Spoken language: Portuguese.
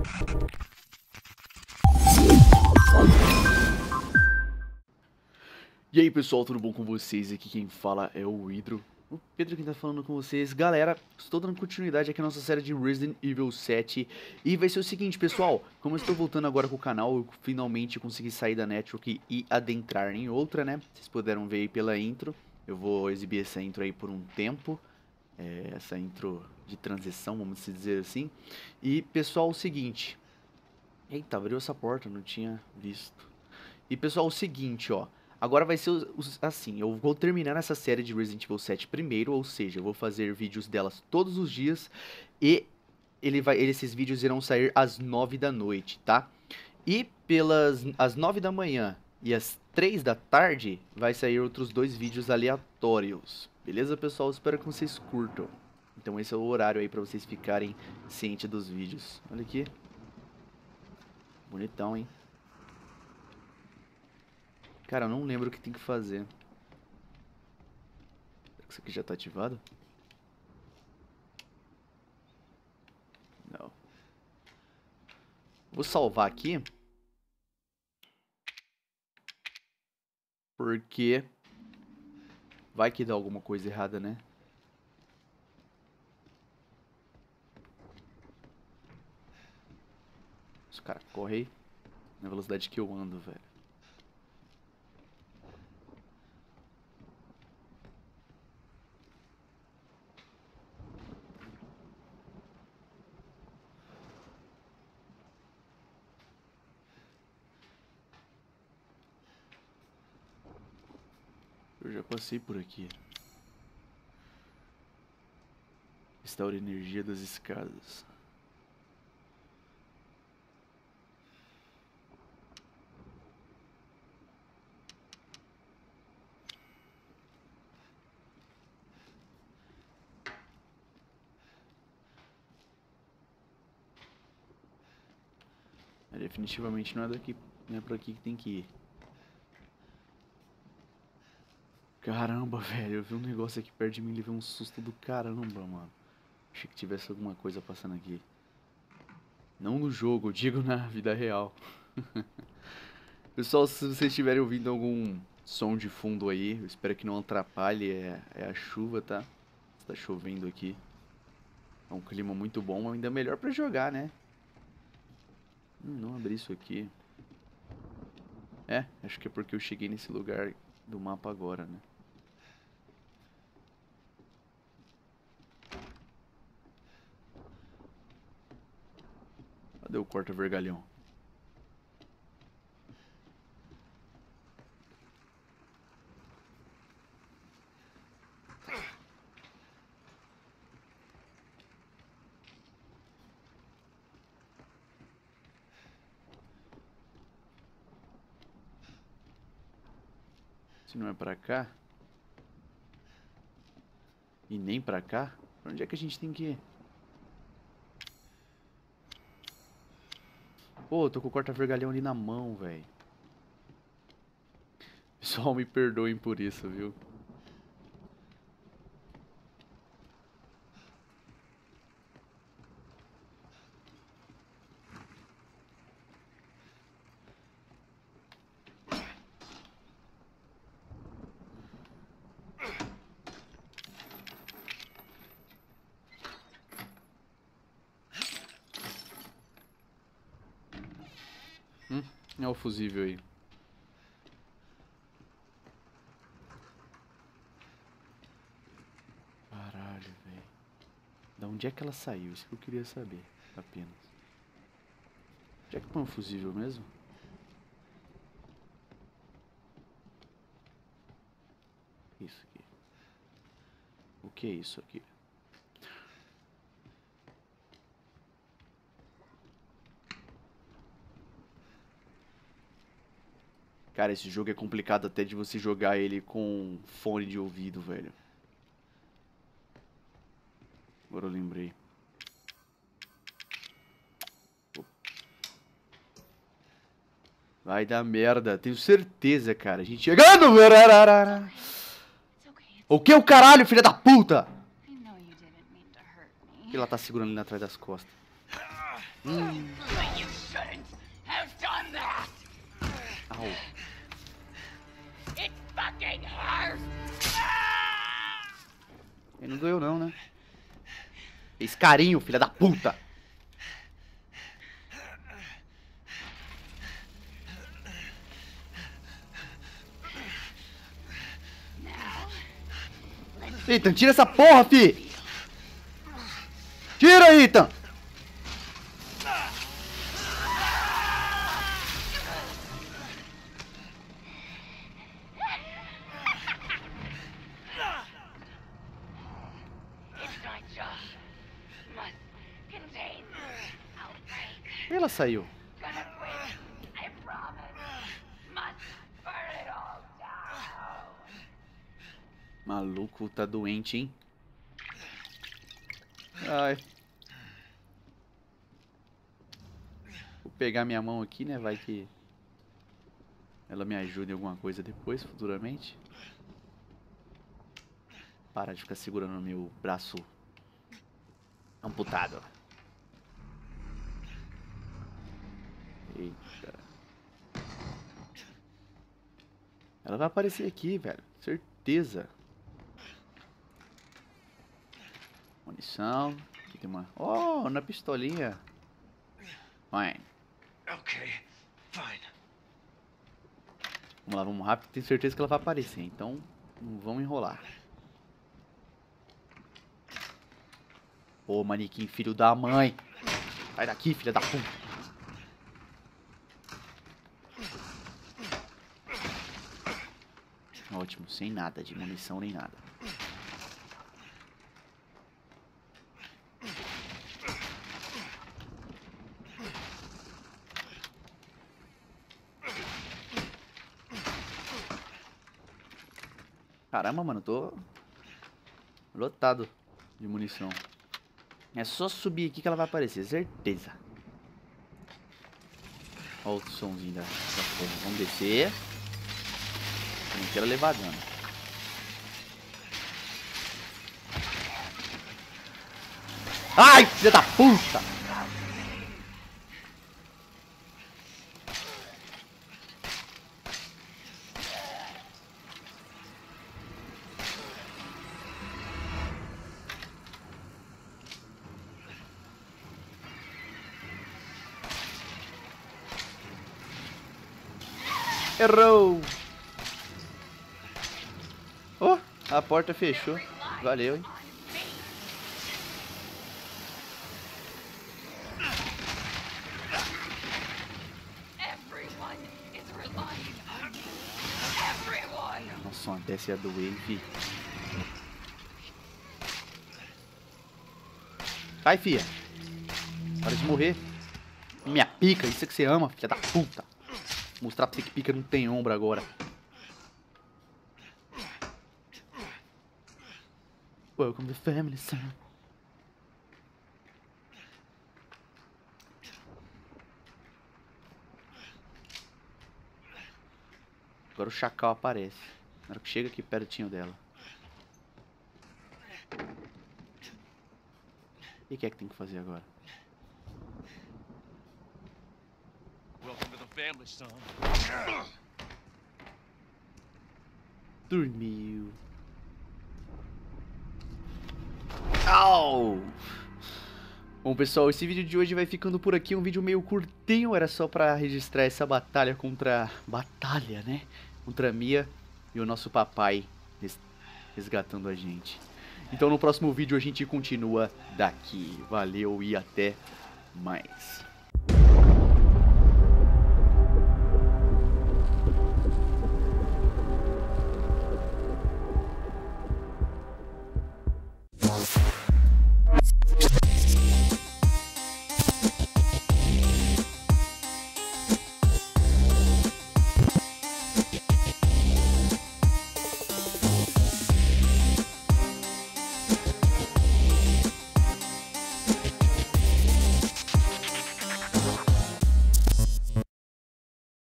E aí pessoal, tudo bom com vocês? Aqui quem fala é o Hydro, o Pedro quem tá falando com vocês. Galera, estou dando continuidade aqui na nossa série de Resident Evil 7. E vai ser o seguinte pessoal, como eu estou voltando agora com o canal, eu finalmente consegui sair da Network e adentrar em outra, né? Vocês puderam ver aí pela intro, eu vou exibir essa intro aí por um tempo. Essa intro de transição, vamos dizer assim. E pessoal, o seguinte... Eita, abriu essa porta, não tinha visto. E pessoal, o seguinte, ó... Agora vai ser assim, eu vou terminar essa série de Resident Evil 7 primeiro, ou seja, eu vou fazer vídeos delas todos os dias e esses vídeos irão sair às 9 da noite, tá? E às 9 da manhã e às 3 da tarde vai sair outros 2 vídeos aleatórios, beleza pessoal? Espero que vocês curtam. Então esse é o horário aí pra vocês ficarem cientes dos vídeos. Olha aqui. Bonitão, hein? Cara, eu não lembro o que tem que fazer. Será que isso aqui já tá ativado? Não. Vou salvar aqui. Porque vai que dá alguma coisa errada, né? Os caras correm na velocidade que eu ando, velho. Eu já passei por aqui. Restaura a energia das escadas. Definitivamente não é daqui, não é pra aqui que tem que ir. Caramba, velho, eu vi um negócio aqui perto de mim e levei um susto do caramba, mano. Achei que tivesse alguma coisa passando aqui. Não no jogo, eu digo na vida real. Pessoal, se vocês estiverem ouvindo algum som de fundo aí, eu espero que não atrapalhe, é a chuva, tá? Está chovendo aqui. É um clima muito bom, ainda melhor pra jogar, né? Não abri isso aqui. Acho que é porque eu cheguei nesse lugar do mapa agora, né? Cadê o corta-vergalhão? Se não é pra cá e nem pra cá, pra onde é que a gente tem que ir? Pô, eu tô com o corta-vergalhão ali na mão, velho. Pessoal, me perdoem por isso, viu? É o fusível aí. Caralho, velho. Da onde é que ela saiu? Isso que eu queria saber, apenas. Onde é que põe o fusível mesmo? Isso aqui. O que é isso aqui? Cara, esse jogo é complicado até de você jogar ele com fone de ouvido, velho. Agora eu lembrei. Vai dar merda, tenho certeza, cara. A gente chegando! O que o caralho, filha da puta? Que ela tá segurando ali atrás das costas. You shouldn't have done that. Au. It fucking hurts. Ele não doeu não, né? Fez carinho, filha da puta. Ethan, tira essa porra, fi! Tira, Ethan! It's not just must contain outbreak. Ela saiu. Gonna quit. I promise. Must burn it all down. Maluco, tá doente, hein? Ai. Vou pegar minha mão aqui, né? Vai que ela me ajuda em alguma coisa depois, futuramente. Para de ficar segurando meu braço amputado. Eita. Ela vai aparecer aqui, velho. Certeza. Munição. Aqui tem uma... Oh, na pistolinha. Fine. Okay, fine. Vamos lá, vamos rápido. Tenho certeza que ela vai aparecer. Então, não vamos enrolar. Pô, manequim, filho da mãe. Sai daqui, filha da puta. Ótimo, sem nada de munição nem nada. Caramba, mano, tô lotado de munição. É só subir aqui que ela vai aparecer, certeza. Olha o somzinho da porra. Vamos descer. Não quero levar dano. Ai, filha da puta! Errou! Oh, a porta fechou. Valeu, hein? Everyone is relying on me. Everyone. Nossa, uma dessa ia doer, hein, fi. Cai, fia. Para de morrer. Minha pica, isso é que você ama, filha da puta. Vou mostrar pra você que pica não tem ombro agora. Welcome to family, son. Agora o chacal aparece. Na hora que chega aqui pertinho dela. E o que é que tem que fazer agora? Welcome to the family, son. Dormiu. Au! Bom, pessoal, esse vídeo de hoje vai ficando por aqui. Um vídeo meio curtinho. Era só pra registrar essa batalha contra... Batalha, né? Contra a Mia e o nosso papai resgatando a gente. Então no próximo vídeo a gente continua daqui. Valeu e até mais.